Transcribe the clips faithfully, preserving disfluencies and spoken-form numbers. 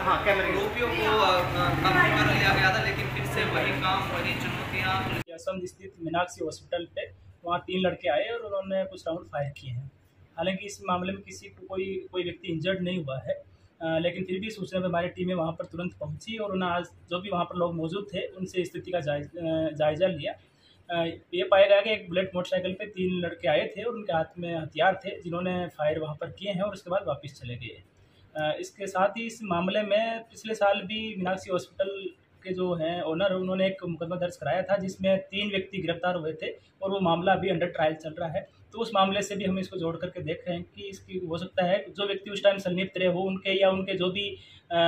हाँ कैमरे आरोपियों को काबू कर लिया गया था, लेकिन फिर से वही काम वही चुनौतियाँ। असम स्थित मीनाक्षी हॉस्पिटल पे वहाँ तीन लड़के आए और उन्होंने कुछ राउंड फायर किए हैं। हालांकि इस मामले में किसी को कोई कोई व्यक्ति इंजर्ड नहीं हुआ है, आ, लेकिन फिर भी सूचना पर हमारी टीमें वहाँ पर तुरंत पहुँची और उन्हें आज जो भी वहाँ पर लोग मौजूद थे उनसे स्थिति का जायजा जायजा लिया। आ, ये पाया गया कि एक बुलेट मोटरसाइकिल पे तीन लड़के आए थे और उनके हाथ में हथियार थे जिन्होंने फायर वहाँ पर किए हैं और उसके बाद वापस चले गए। इसके साथ ही इस मामले में पिछले साल भी मीनाक्षी हॉस्पिटल के जो हैं ओनर उन्होंने एक मुकदमा दर्ज कराया था जिसमें तीन व्यक्ति गिरफ्तार हुए थे और वो मामला अभी अंडर ट्रायल चल रहा है। तो उस मामले से भी हम इसको जोड़ करके देख रहे हैं कि इसकी हो सकता है जो व्यक्ति उस टाइम संलिप्त रहे हो उनके या उनके जो भी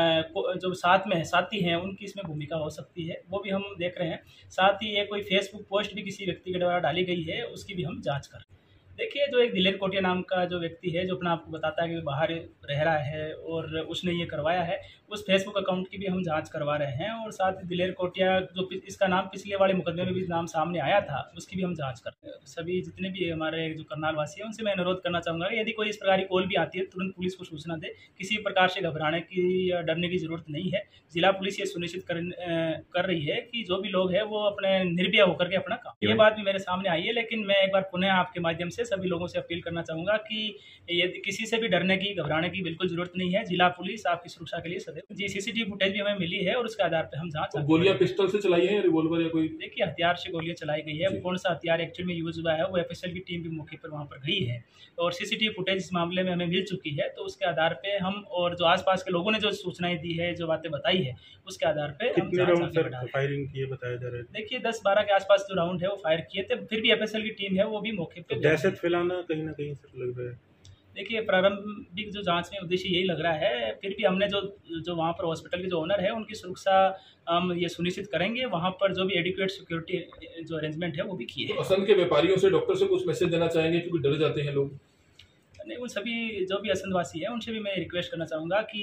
जो साथ में है साथी हैं उनकी इसमें भूमिका हो सकती है, वो भी हम देख रहे हैं। साथ ही ये कोई फेसबुक पोस्ट भी किसी व्यक्ति के द्वारा डाली गई है उसकी भी हम जाँच कर रहे हैं। देखिए, जो एक दिलेर कोटिया नाम का जो व्यक्ति है जो अपना आपको बताता है कि बाहर रह रहा है और उसने ये करवाया है, उस फेसबुक अकाउंट की भी हम जांच करवा रहे हैं और साथ ही दिलेर कोटिया जो इसका नाम पिछले वाले मुकदमे में भी नाम सामने आया था उसकी भी हम जांच कर रहे हैं। सभी जितने भी हमारे जो करनाल वासी हैं उनसे मैं अनुरोध करना चाहूँगा कि यदि कोई इस प्रकार की कॉल भी आती है तुरंत पुलिस को सूचना दे। किसी प्रकार से घबराने की या डरने की ज़रूरत नहीं है। जिला पुलिस ये सुनिश्चित कर, कर रही है कि जो भी लोग हैं वो अपने निर्भय होकर के अपना काम। ये बात भी मेरे सामने आई है, लेकिन मैं एक बार पुनः आपके माध्यम से सभी लोगों से अपील करना चाहूँगा कि यदि किसी से भी डरने की घबराने की बिल्कुल ज़रूरत नहीं है। जिला पुलिस आपकी सुरक्षा के लिए सदैव। जी, सीसीटीवी फुटेज भी हमें मिली है और उसके आधार पर हम जाँच। गोलियां पिस्टल से चलाई है या रिवॉल्वर या कोई? देखिए, हथियार से गोलियां चलाई गई है। कौन सा हथियार एक्चुअल में यूज हुआ है वो एफएसएल की टीम भी मौके पर वहां पर गई है और सीसीटीवी फुटेज इस मामले में हमें मिल चुकी है। तो उसके आधार पे हम और जो आसपास के लोगों ने जो सूचनाएं दी है, जो बातें बताई है, उसके आधार पे हम कितने राउंड सर फायरिंग किए बताया जा रहा है? देखिए, दस बारह के आसपास जो राउंड है वो फायर किए थे। फिर भी एफएसएल की टीम है वो भी मौके पे। दहशत फैलाना कहीं ना कहीं सर लग रहा है। देखिए, प्रारंभिक जो जांच में उद्देश्य यही लग रहा है। फिर भी हमने जो जो वहाँ पर हॉस्पिटल के जो ओनर है उनकी सुरक्षा हम ये सुनिश्चित करेंगे। वहाँ पर जो भी एडिक्वेट सिक्योरिटी जो अरेंजमेंट है वो भी किए हैं। असम के व्यापारियों से डॉक्टर से कुछ मैसेज देना चाहेंगे क्योंकि डर जाते हैं लोग? नहीं, उन सभी जो भी असंधवासी हैं उनसे भी मैं रिक्वेस्ट करना चाहूँगा कि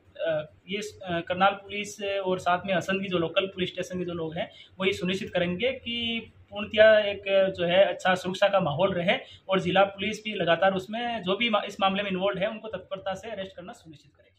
ये करनाल पुलिस और साथ में असम की जो लोकल पुलिस स्टेशन के जो लोग हैं वो ये सुनिश्चित करेंगे कि पूर्णतया एक जो है अच्छा सुरक्षा का माहौल रहे और जिला पुलिस भी लगातार उसमें जो भी इस मामले में इन्वॉल्व है उनको तत्परता से अरेस्ट करना सुनिश्चित करेगी।